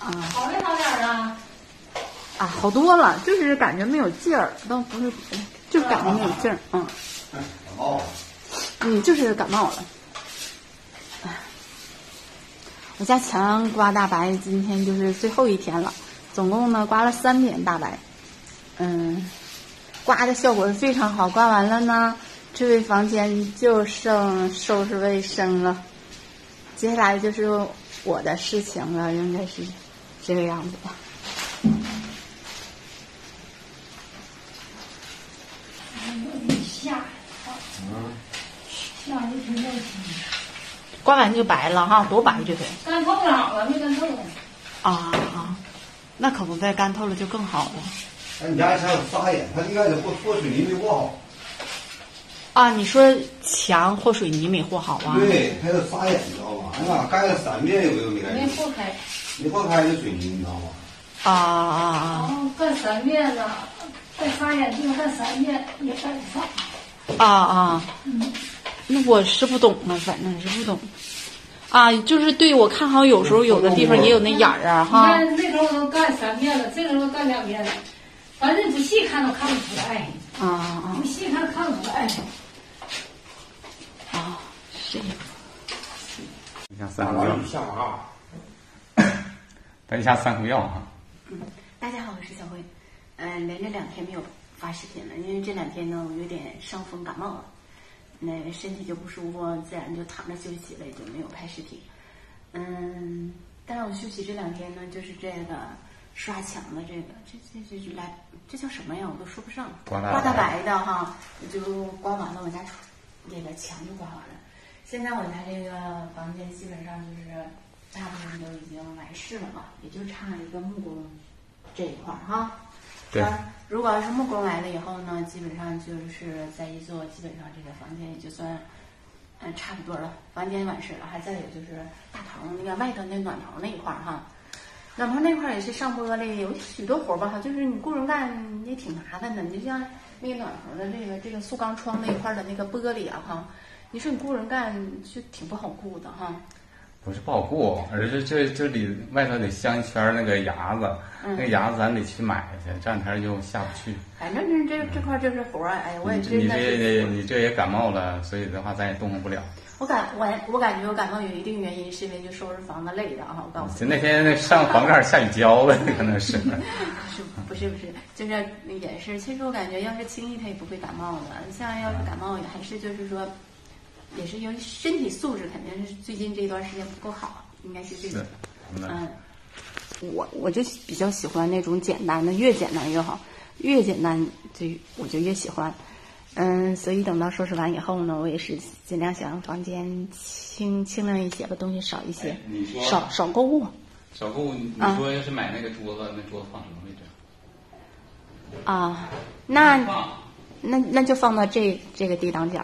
好没好点啊？ 啊，好多了，就是感觉没有劲儿，倒不是，就是感觉没有劲儿， 感冒了。 就是感冒了。我家墙刮大白，今天就是最后一天了，总共呢刮了3遍大白，刮的效果非常好。刮完了呢，这位房间就剩收拾卫生了，接下来就是我的事情了，应该是这个样子的。 下雨挺热情。 刮完就白了哈，多白这回。 干透了，没干透呢。 那可不呗，干透了就更好了。 哎，你家墙有沙眼，它应该是和水泥没和好。 啊，你说墙和水泥没和好啊？ 对，它有沙眼，你知道吗？哎呀，盖了3遍有没有没盖？ 没和开。 没和开的水泥，你知道吗？ 干3遍了，盖沙眼净干3遍也盖不上。 那我是不懂了，反正是不懂。就是对，我看好有时候有的地方也有那眼儿啊，哈。 你看那时候都干3遍了，这时候干2遍了，反正不细看都看不出来。不细看看不出来。 是这样。 等一下3副药。等一下3副药哈。 大家好，我是小慧。连着2天没有发视频了，因为这2天呢，我有点伤风感冒了。那身体就不舒服，自然就躺着休息了，也就没有拍视频。但是我休息这2天呢，就是这个刷墙的这叫什么呀？我都说不上。刮大白的哈，就刮完了，我家这个墙就刮完了。现在我家这个房间基本上就是大部分都已经完事了嘛，也就差一个木工这一块哈。 对。 如果要是木工来了以后呢，基本上就是再一做，基本上这个房间也就算差不多了，房间完事了。还再有就是大堂那个外头那暖棚那一块哈，暖棚那块也是上玻璃，有许多活吧，就是你雇人干也挺麻烦的。你就像那个暖棚的这个塑钢窗那一块的那个玻璃啊哈，你说你雇人干就挺不好雇的哈。 不是不好雇，而是这里外头得镶一圈那个牙子，那个牙子咱得去买去，这2天就下不去。 反正这块就是活儿，哎，我也真的你这也感冒了，所以的话咱也动弹不了。 我感觉我感冒有一定原因，是因为就收拾房子累的哈。我告诉你， 就那天上房盖下雨浇的，可能是。 不是，就是也是。其实我感觉要是轻易他也不会感冒的，像要是感冒也还是就是说。也是因为身体素质肯定是最近这段时间不够好，应该是这个。我就比较喜欢那种简单的，越简单越好，越简单我就越喜欢。所以等到收拾完以后呢，我也是尽量想让房间清亮一些，把东西少一些，少购物。 少购物，你说要是买那个桌子，那桌子放什么位置？ 那就放到这个低档角。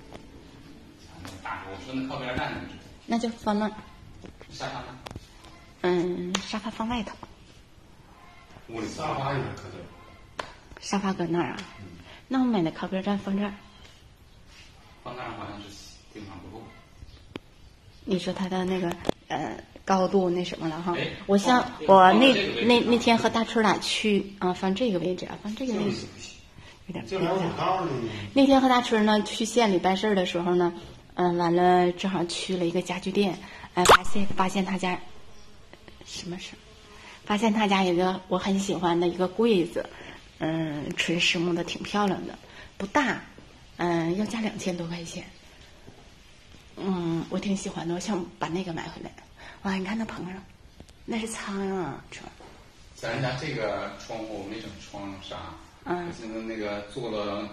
我说那靠边站的那就放那。 沙发呢？ 沙发放外头。 屋里沙发应该搁这儿。 沙发搁那儿啊？那我买的靠边站放这儿。 放那儿好像是地方不够。 你说它的那个高度那什么了哈？我那天和大春俩去放这个位置啊，放这个位置有点不一样。那天和大春呢去县里办事的时候呢。完了，正好去了一个家具店，发现他家什么事？发现他家有个我很喜欢的一个柜子，纯实木的，挺漂亮的，不大，要加2000多块钱。我挺喜欢的，我想把那个买回来。哇，你看那棚上，那是苍蝇啊！ 咱家这个窗户没整窗纱，我现在那个做了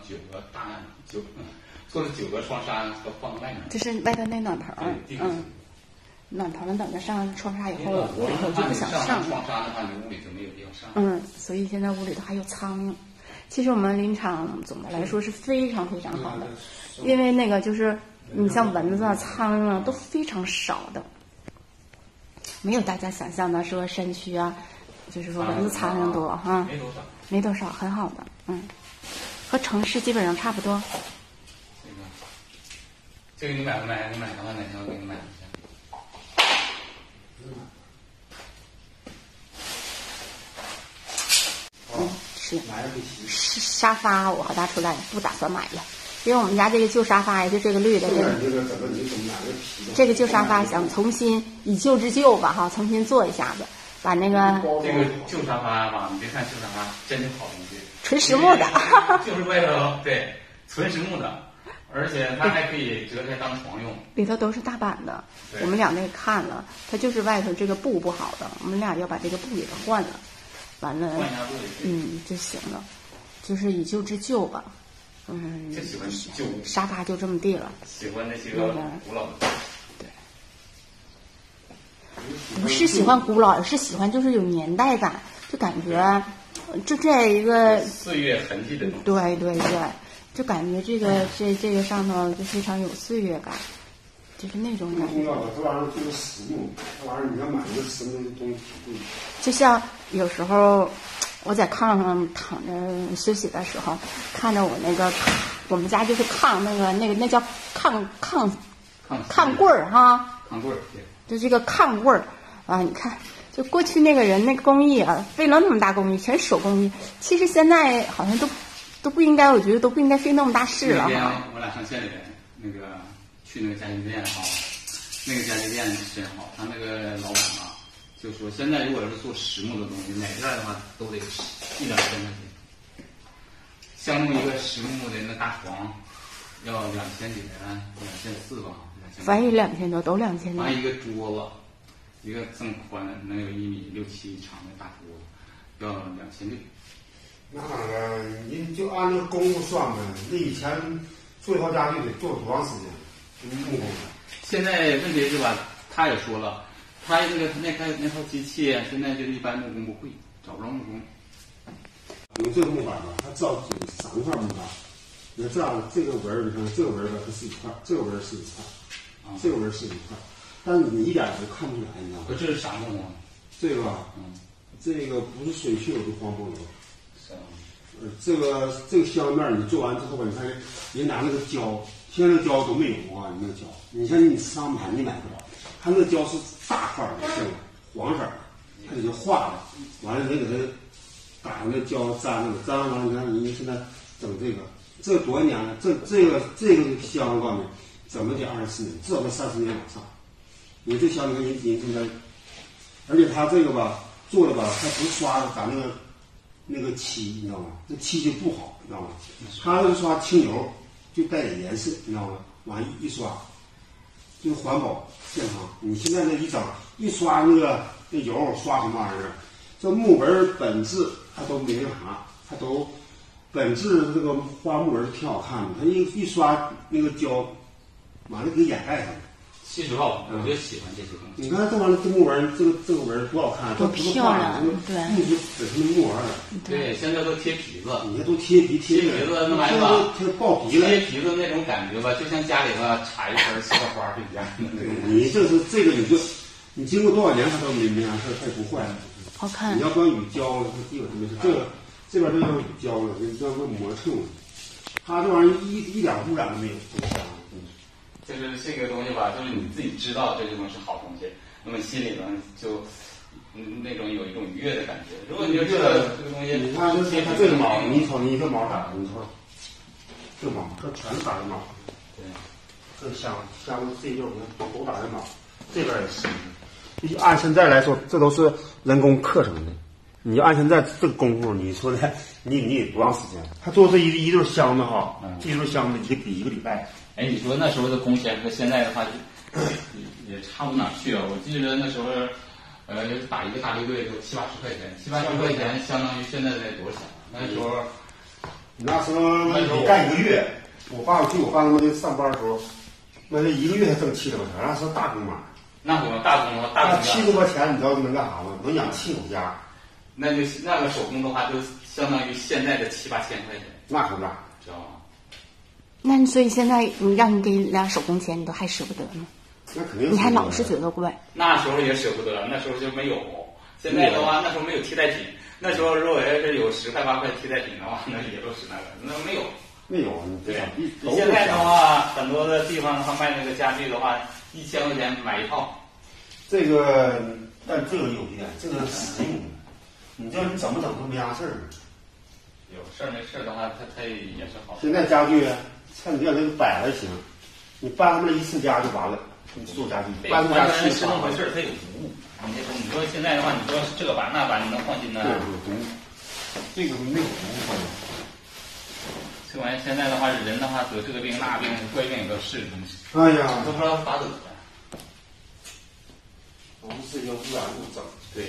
9个窗纱都放外面， 就是外头那暖棚，暖棚等着上窗纱以后，屋里头就不想上了。 窗纱的话，你屋里就没有地方上。 所以现在屋里头还有苍蝇。其实我们林场总的来说是非常非常好的，因为那个就是你像蚊子啊、苍蝇啊都非常少的，没有大家想象的说山区啊，就是说蚊子苍蝇多哈，没多少，很好的，和城市基本上差不多。 这个你买不买？你买的话哪天我给你买一下。 吃。沙发我和大出来不打算买了，因为我们家这个旧沙发呀，就这个绿的，这个旧沙发想重新以旧之旧吧哈，重新做一下子，把那个这个旧沙发吧，你别看旧沙发，真是好东西， 纯实木的， 就是为了对纯实木的。而且它还可以折开当床用， 里头都是大板的。我们俩那看了，它就是外头这个布不好的，我们俩要把这个布给它换了，完了，就行了，就是以旧之旧吧。 就喜欢旧沙发就这么地了。 喜欢那些个古老的。 对，不是喜欢古老，而是喜欢就是有年代感，就感觉就这一个岁月痕迹的东西。 对对对。就感觉这个上头就非常有岁月感，就是那种感觉。 重要的这玩意儿就是实木，这玩意儿你要买一个实木的东西挺贵。 就像有时候我在炕上躺着休息的时候，看着我那个我们家就是炕那叫炕棍儿哈， 炕棍儿， 就这个炕棍儿啊，你看。就过去那个人那个工艺啊，费了那么大工艺，全是手工艺。其实现在好像都不应该，我觉得都不应该费那么大事了。 那天我俩上县里去那个家具店哈，那个家具店真好，他那个老板啊就说，现在如果是做实木的东西，哪件的话都得1-2千块钱。相中一个实木的那大床，要2000几来，2400吧。 反正2000多，都2000多。 完一个桌子，一个这么宽的，能有1.67米长的大桌子，要2600。 那个你就按那个工资算呗，那以前做一套家具得做多长时间？木工的。 现在问题是吧？他也说了，他那套机器现在就是一般木工不会，找不着木工。 用这个木板吧，它知道3块木板。你看这样，这个纹儿，你看这个纹儿吧，它是1块，这个纹儿是1块，这个纹儿是1块，但是你一点都看不出来，你知道吗？ 这是啥木啊？ 这个吧，这个不是水锈，就黄柏油。这个镶面你做完之后吧，你看人拿那个胶，现在那个胶都没有啊，你那个胶，你像你商盘你买不着，它那个胶是大块的，是黄色的，它给它化了，完了你给它打上那胶粘那个，粘完了你看人现在整这多少年了？这个镶吧呢，怎么得24年，至少得30年往上。你这镶人现在，而且它这个吧做的吧，它不刷咱那个漆，你知道吗？这漆就不好，你知道吗？它那个刷清油就带点颜色，你知道吗？往一刷，就环保健康。你现在那一刷那油刷什么玩意儿？这木纹本质它都没那啥，它都本质这个花木纹挺好看的。它一刷那个胶，完了给掩盖上了。 其实吧，我就喜欢这些东西。 你看这玩意儿，这木纹，这个纹多好看， 多漂亮，对， 木质本身的木纹。 对，现在都贴皮子， 你看都贴皮子那玩意儿， 贴爆皮了。 贴皮子那种感觉吧，就像家里头插一盆西瓜花是一样的。 你这个你经过多少年它都没啥事，它也不坏。 好看。 你要光雨胶了，它基本上没事。这边都要雨胶了，你要不磨蹭了。它这玩意儿一点污染都没有， 就是这个东西吧，就是你自己知道这些东西是好东西，那么心里呢就那种有一种愉悦的感觉。如果你就觉得这个东西， 你看它这个毛，你瞅你一个毛打的，你瞅这毛，这全是打的毛。 对， 这香这一溜你看都打的毛，这边也是。按现在来说，这都是人工刻成的。你要按现在这个功夫，你说的你得多长时间？他做这一对箱子哈，这一对箱子一个礼拜。 哎，你说那时候的工钱和现在的话，也差不哪去啊！我记得那时候，打一个大绿队都70-80块钱，70-80块钱相当于现在得多少钱？那时候你干1个月，我爸他们那上班的时候，那1个月才挣7多块钱，那是大工嘛。 那会大工 7多块钱，你知道能干啥吗？能养7口家。 那个手工的话，就相当于现在的7-8千块钱。 那可不咋， 知道吗？ 那所以现在你让你给俩手工钱，你都还舍不得吗？ 那肯定。 你还老是觉得贵。 那时候也舍不得，那时候就没有。现在的话，那时候没有替代品。那时候如果要是有10块8块替代品的话，那也都是那个。那没有。 没有， 对。现在的话，很多的地方他卖那个家具的话，1000块钱买一套。 这个，但这个有一点，这个实用的。你这你怎么整都没啥事儿。 有事儿没事儿的话，它也是好。 现在家具趁你要这个摆了行，你搬他们一次家就完了。你做家具，搬家是是那么回事儿，它有毒。你说现在的话，你说这个板那板，你能放心呢？ 对，有毒。这个没有毒。 这玩意现在的话，人的话得这个病那病，怪病也都是。 哎呀， 都不知道咋得的。 都是些污染物整。 对。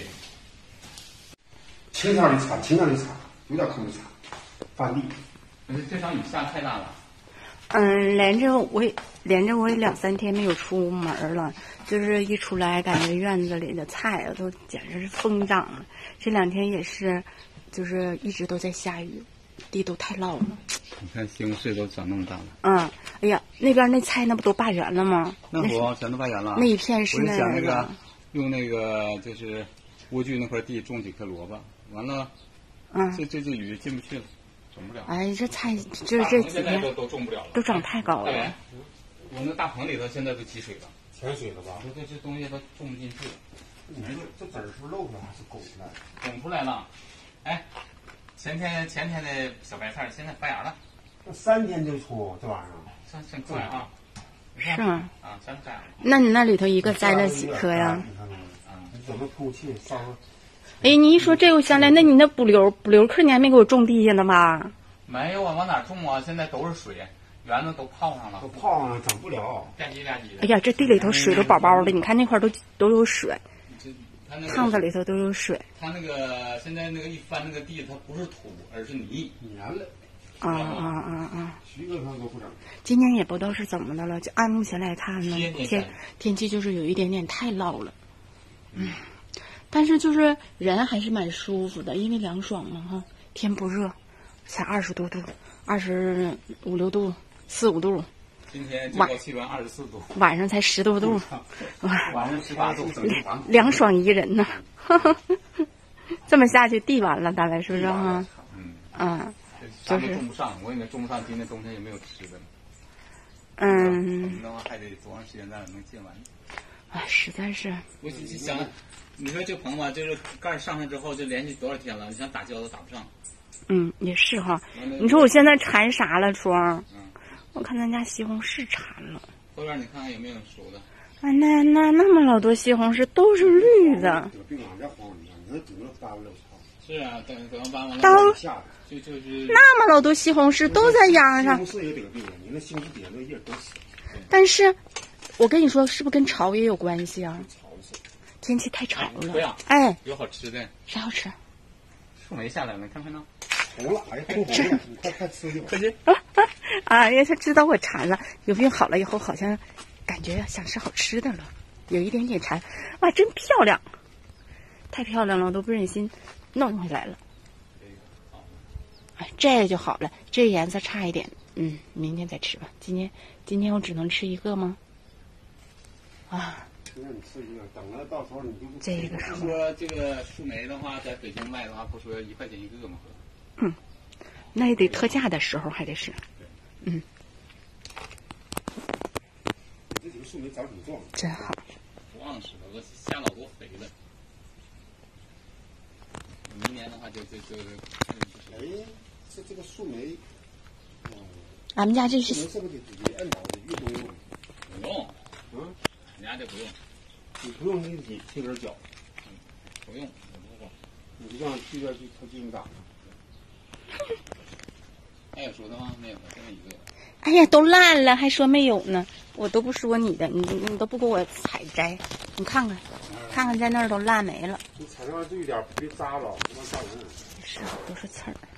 晴天里擦，晴天里擦，有点空就擦，翻地。 这场雨下太大了。 连着我也2、3天没有出门了，就是一出来感觉院子里的菜啊都简直是疯长了。这2天也是，就是一直都在下雨，地都太涝了。 你看西红柿都长那么大了。 哎呀，那边那菜那不都罢园了吗？ 那不全都罢园了。 那一片是那个用那个就是莴苣那块地种几颗萝卜，完了，这雨进不去了。种不了。 哎，这菜就是这几天都种不了了， 都长太高了。 我那大棚里头现在都积水了， 潜水了吧？ 这东西都种不进去了。 你说这籽儿是露出来还是拱出来？ 拱出来了。哎，前天的小白菜现在发芽了。 那3天就出这玩意儿， 真快啊！ 是吗？ 啊，真快。 那你那里头一个栽了几颗呀？ 你怎么透气上？ 哎，你一说这我想起来，那你那补瘤棵你还没给我种地下呢吧？ 没有啊，往哪种啊？现在都是水，园子都泡上了。 都泡上了，整不了。 吧唧吧唧的。 哎呀，这地里头水都饱饱的，你看那块都有水，炕子里头都有水。 它那个现在那个一翻那个地，它不是土，而是泥， 粘了。 许个上都不整。 今年也不知道是怎么的了，就按目前来看呢，天气就是有一点点太涝了。但是就是人还是蛮舒服的，因为凉爽嘛哈，天不热，才20多度，25、6度，4、5度。 今天最高气温24度， 晚上才10多度， 晚上18度， 凉爽宜人呢。这么下去地完了，大概是不是哈？就是种不上，我也没种不上，今年冬天也没有吃的。那话还得多长时间咱能建完？ 哎，实在是。 我想，你说这棚吧，就是盖上去之后，就连续多少天了？你想打胶都打不上。 也是哈。你说我现在馋啥了，春？我看咱家西红柿馋了。 后边你看看有没有熟的？ 啊，那么老多西红柿都是绿的。 是啊，等搬完了。就是那么老多西红柿都在秧上。 西红柿也得病了，你那西红柿底下那叶都死。 但是，我跟你说，是不是跟潮也有关系啊？天气太潮了。哎， 有好吃的。 啥好吃？ 树莓下来了，看看呢。 红了，哎呀，红了，你快吃去吧。 快去。 哎呀，他知道我馋了，有病好了以后，好像感觉想吃好吃的了，有一点点馋。哇，真漂亮，太漂亮了，我都不忍心弄回来了。哎，这就好了，这颜色差一点，明天再吃吧。今天我只能吃一个吗？啊。 那你吃一个，等了到时候你就这个是说这个树莓的话，在北京卖的话，不说1块钱一个吗？ 那也得特价的时候还得是。 你这几个树莓长挺壮， 真好。 壮实了，我下老多肥了。明年的话就。 哎，这个树莓， 俺们家这是。 是不是得按倒的越多越好？ 不用。人家这不用。 你不用你自己贴根脚。 不用， 你就让去边去他进打上。 还有熟的吗？没有，现在一个。 哎呀，都烂了，还说没有呢。我都不说你的，你都不给我采摘。你看看在那儿都烂没了。 你采上注意点，别扎着，不能扎人。 是，都是刺儿。